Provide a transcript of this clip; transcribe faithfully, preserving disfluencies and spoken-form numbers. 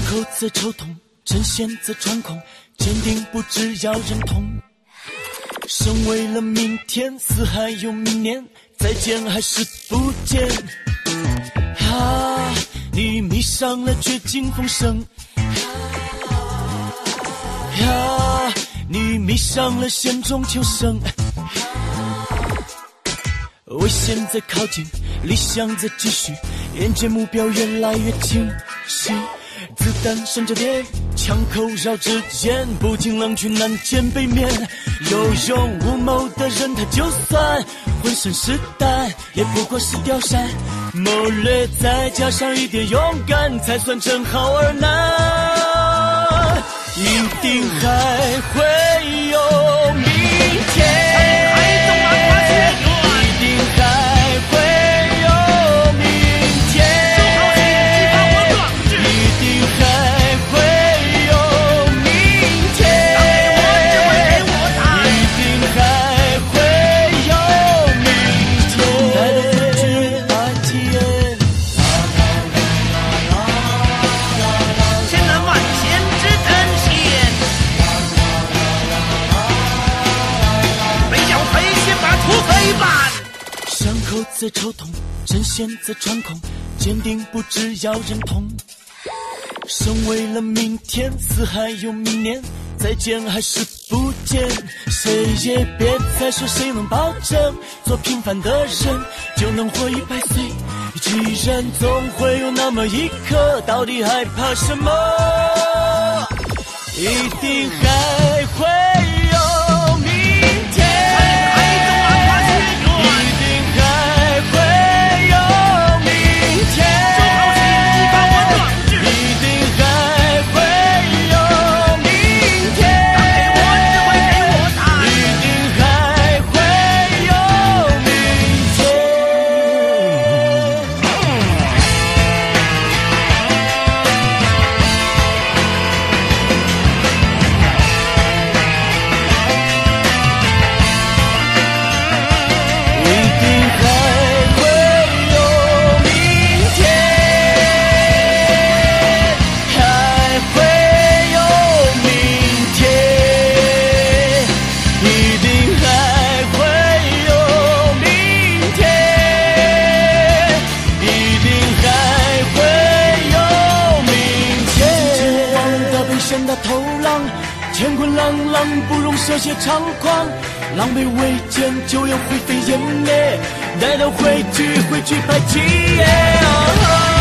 口则抽痛，针线则穿孔，坚定不只要忍痛。生为了明天，死还有明年，再见还是不见。啊，你迷上了绝境风声，啊，你迷上了险中求生。危险在靠近，理想在继续，眼见目标越来越清晰。子弹闪着电，枪口绕指尖，不禁冷去难见背面。有勇无谋的人，他就算浑身是胆，也不过是吊扇。谋略再加上一点勇敢，才算真好而难。一定还会有明天。在抽痛，针线在穿孔，坚定不只要忍痛。生为了明天，死还有明年，再见还是不见。谁也别再说谁能保证，做平凡的人就能活一百岁。既然总会有那么一刻，到底害怕什么？一定还会有明天。乾坤朗朗，不容涉血猖狂，狼狈为奸，就要灰飞烟灭，待到汇聚，汇聚百计。